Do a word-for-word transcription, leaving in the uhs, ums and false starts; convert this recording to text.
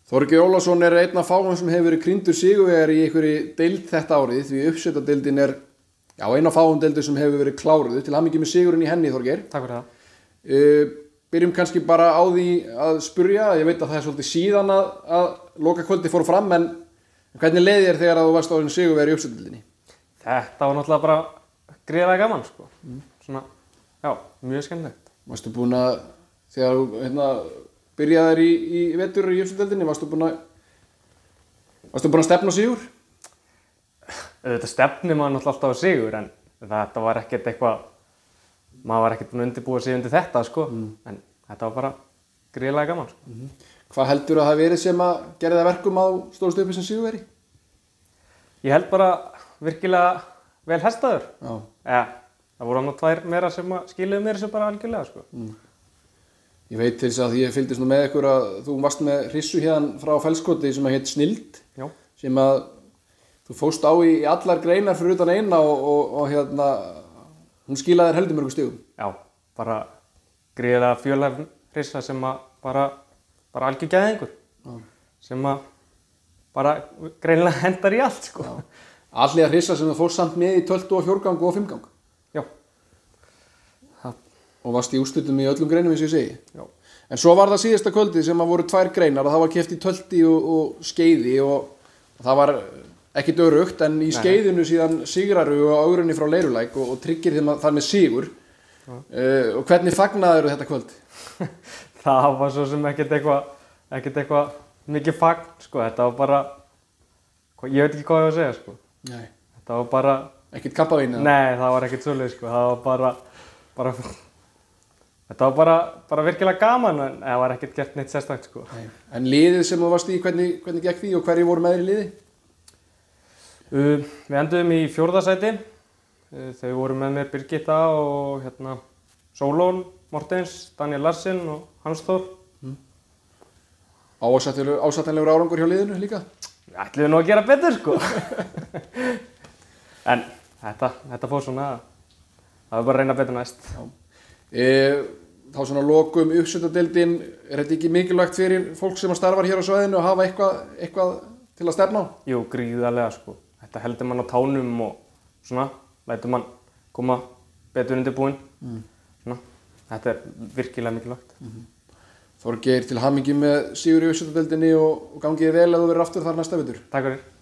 Þorgeir Ólafsson er einn af fáum sem hefur verið krýndur sigurvegari í einhverri deild þetta árið, því uppsveitardeildin er já, einn af fáum deildir sem hefur verið kláruð. Til hamingju með sigurinn í henni, Þorgeir. Takk fyrir það. Uh, byrjum kannski bara á því að spurja, ég veit að það er svolítið síðan að, að lokakvöldi fór fram, en hvernig leið þér þegar að þú varst orðinn sigurvegari í uppsveitardeildinni? Þetta var náttúrulega bara gríðarlega gaman, sko. Mm. Svona, já, mjög skemmtilegt. Varstu búin að, þegar þú hérna, byrjaðir í, í vetur í uppsveitardeildinni, varstu búin að, varstu búin að stefna á sigur? Þetta stefnir maður náttúrulega alltaf á sigur, en þetta var ekkert eitthvað, maður var ekkert búin að undirbúa sig undir þetta, sko. Mm. En þetta var bara gríðarlega gaman, sko. Mm-hmm. Hvað heldur að það verið sem að gera það verkum að þú stóðst uppi sem sigurvegari? Ég held bara virkilega vel hestaður. Já. Ja, það voru annað tvær meira sem skiluðu mér þessu bara algjörlega, sko. Mm. Ég veit til þess að ég fylgdist nú með ykkur að þú varst með hrissu hérna frá Fellskoti sem að heit Snild. Já. Sem að þú fóst á í allar greinar fyrir utan eina og, og, og hérna, hún skilaði þér heldur mörgum stigum. Já, bara gríðarlega fjölhæf hrissa sem að bara, bara algjör gæðingur. Já. Sem að bara greinilega hendar í allt, sko. Já. Allir hrissa sem þú fóst samt með í töltu og fjórgang og fimmgang. Já. Og varst í úrslitum í öllum greinum eins og ég segi. Já. En svo var það síðasta kvöldið sem að voru tvær greinar og það var keppt í tölti og, og skeiði og, og það var ekkert örugt, en í skeiðinu síðan sigraru og ágrunni frá Leirulæk og, og tryggir þeim þar með sigur. Uh, og hvernig fagnaðir þetta kvöld? Það var svo sem ekkert eitthvað ekkert eitthvað mikið fagn, sko. Þetta var bara, ég veit ekki hvað ég var að segja, sko. Nei. Þetta var bara ekkert kampavín? Nei, það var ekkert svoleið, sko. Það var bara, bara þetta var bara, bara virkilega gaman, en það var ekkert gert neitt sérstakt, sko. Nei. En liðið sem þú varst í, hvernig, hvernig gekk því og hverju voru með þér í liði? Uh, við enduðum í fjórða sæti. Uh, þau voru með mér Birgitta og hérna Sólón Mortens, Daniel Larsen og Hans Þór. Mm. Ásættanlegur árangur hjá liðinu líka? Við ætluðum nú að gera betur, sko. En þetta, þetta fór svona, það var bara að reyna betur næst. Já. E, þá svona lokum uppsveitardeildin, er þetta ekki mikilvægt fyrir fólk sem starfar hér á svæðinu að hafa eitthvað, eitthvað til að stefna á? Jú, gríðarlega, sko. Þetta heldur mann á tánum og svona, lætur mann koma betur undir búinn. Mm. Svona, þetta er virkilega mikilvægt. Mm-hmm. Þorgeir, til hamingju með sigur í uppsveitardeildinni og, og gangið vel að þú verður aftur þar næsta vetur. Takk fyrir.